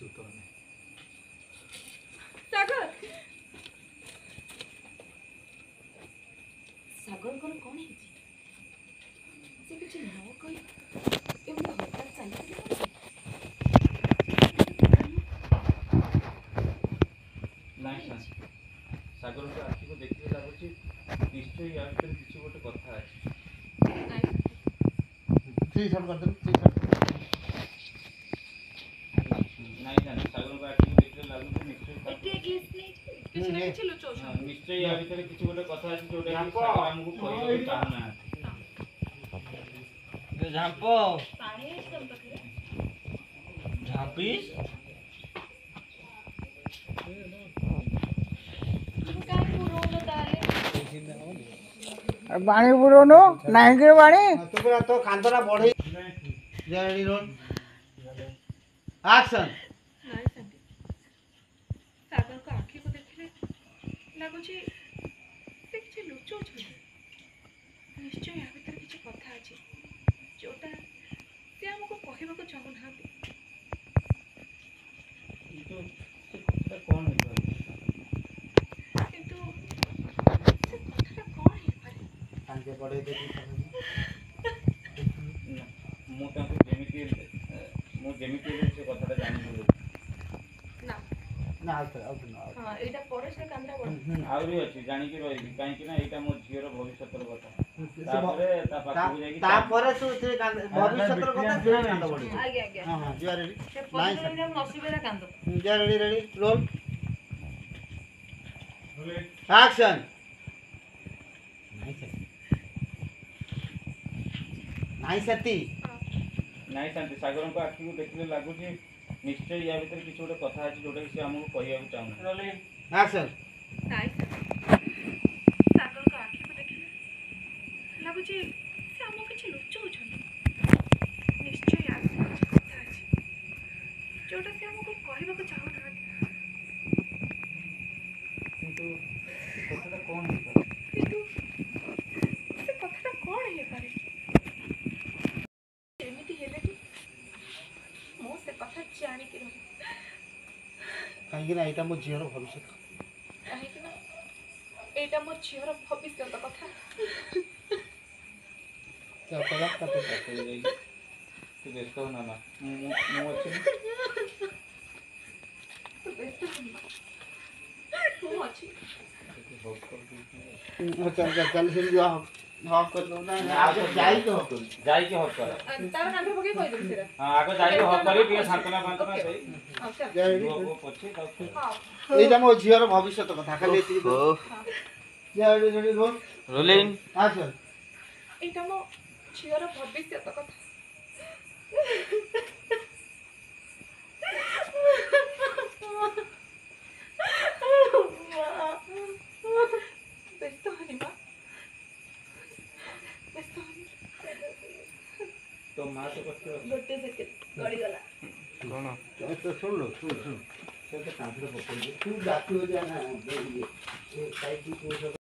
उत्तर नहीं। सागर सागर को कौन है से कुछ न कही एमती हठात चली सागर को आखि को देखिए लगुच निश्चय या भीतर किसी गोटे कथा अच्छे नहीं जाने सागर को आखि को देखिए लगुच निश्चय या भीतर किसी गोटे कथा अच्छे जोटा कि सागर हमको कहबो चाहना जो झांपो पानी है सब पकड़े झांपीस बाणी बुरोनो नहीं के बाणी तो तो कांदरा बढ़े रेडी रोल एक्शन हाय संदीप सागर को आँखी को देखले लागुची से किसी लुचो छ निश्चय या भीतर किसी कथा अछि जोटा से हमको कहबा को चाहू ना तो कथा कौन है किंतु से कथा कौन है पारे कांदे बढ़े देखी मु ताको जेमिति से कथाटा जानि ना ना आउ हां एटा परे से कांदा बड़ आउरी अछि जानि कि रहि काहे कि ना एटा मो झियर भविष्यतर कथा तापरे ता पाखु जाई तापरे तू से भविष्यतर कथा जे कांद बढ़े आगे आगे हां हां यू आर रेडी से परे से नसीबेरा कांदो you are ready roll action नहीं सती नहीं शांति सागर को आखि को देखले लागु जे निश्चय या भीतर किछ गोटे कथा अछि जोटा कि से हमको कहैया चाहना रोले एक्शन नाइ सागर को आँखी को देखले लागु जे से हमको किछ लुचो छ निश्चय या किछ कथा अछि जोटा से हमको कहबा को चाहू ना किंतु कथाटा कौन है किंतु से कथा कौन है पारे एमिति हेले कि मो से कथा जानि कि रही काहे ना एटा मो झियर भविष्य काहे कि ना एटा मो झियर भविष्य कथा क्या पता कते कथै जाई तू व्यस्त हो ना मु अछि तो व्यस्त हो मु अछि चल चल से जो हक कर लो ना आगे जाई के हक कर तार कांधे पके कहि दे सेरा हां आगे जाई के हक करी के सांत्वना पांतना सही अच्छा वो पछे तब हां एटा मो झियर भविष्य कथा खाली एति या रेडी रोल रोलिंग एक्शन एटा मो झियर भविष्य कथा व्यस्त हनी मां व्यस्त हनी तो मां तो कथि गोटे सेकंड गड़ी गला कोन तो सुन लो सुन से तो कांदरे पकड़ तू जाती हो जाना ये टाइप की